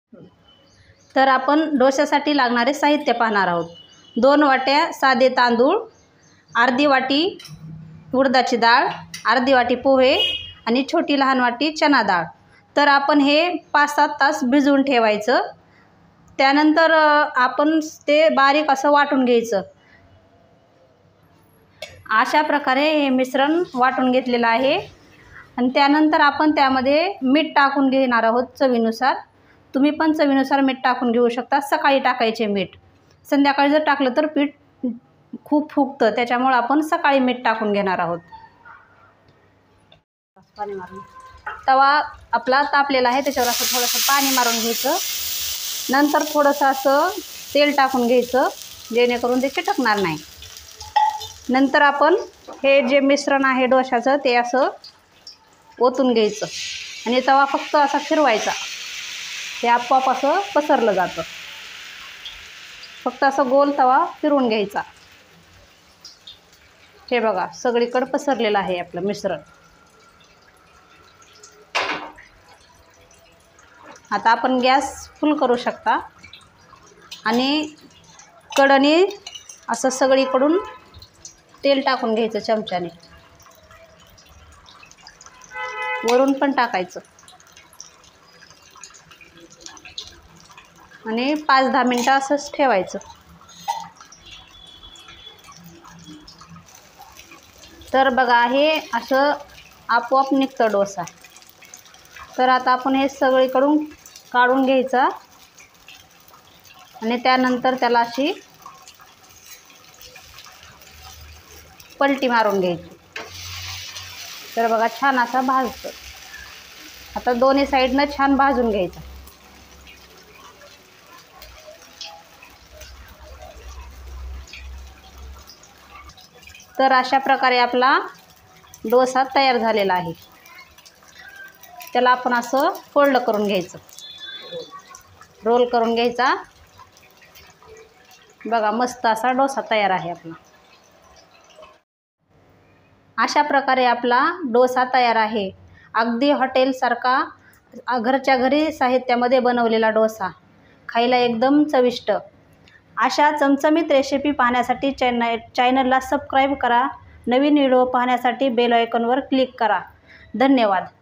तर आपण डोश्यासाठी लागणारे साहित्य पाहणार आहोत। 2 वाट्या साधे तांदूळ, अर्धी वाटी उडदाची डाळ, अर्धी वाटी पोहे आणि छोटी लहान वाटी चना डाळ। तर आपण हे 5-7 तास भिजवून ठेवायचं। त्यानंतर आपण ते बारीक असं वाटून घ्यायचं। अशा प्रकारे हे मिश्रण वाटून घेतलेलं आहे आणि त्यानंतर आपण त्यामध्ये मीठ टाकून घेणार आहोत चवीनुसार। तुम्ही पण चवीनुसार मीठ टाकून घेऊ शकता। सकाळी टाकायचे मीठ, संध्याकाळी जर टाकलं तर पीठ खूप फुगतं, त्याच्यामुळे आपण सकाळी मीठ टाकून घेणार आहोत। तवा आपला तापलेला आहे, त्याच्यावर असं थोडंसं पाणी मारून घ्यायचं। नंतर थोडंसं असं तेल टाकून घ्यायचं, जेणेकरून ते चिटकणार नाही। नंतर आपण हे जे मिश्रण आहे डोश्याचं ते असं ओतून घ्यायचं आणि तवा फक्त असा फिरवायचा, ते आपोआप असं पसरलं जातं। फक्त असं गोल तवा फिरवून घ्यायचा। हे बघा सगळीकडे पसरलेलं आहे आपलं मिश्रण। आता आपण गॅस फुल करू शकता आणि कढईने असं सगळीकडून तेल टाकून घ्यायचं चमच्याने, वरून पण टाकायचं आणि 5-10 मिनटं असंच ठेवायचं। तर बघा हे असं आपोआप निघतं डोसा। तर आता आपण हे सगळीकडून काढून घ्यायचं आणि त्यानंतर त्याला अशी पलटी मारून घ्यायची। तर बघा छान असा भाजतो। आता दोन्ही साईडनं छान भाजून घ्यायचं। तर अशा प्रकारे आपला डोसा तयार झालेला आहे। त्याला आपण असं फोल्ड करून घ्यायचं, रोल करून घ्यायचा। बघा मस्त असा डोसा तयार आहे आपला। अशा प्रकारे आपला डोसा तयार आहे। अगदी हॉटेलसारखा घरच्या घरी साहित्यामध्ये बनवलेला डोसा, खायला एकदम चविष्ट। अशा चमचमीत रेसिपी पाहण्यासाठी चॅनलला सबस्क्राईब करा। नवीन व्हिडिओ पाहण्यासाठी बेल आयकॉनवर क्लिक करा। धन्यवाद।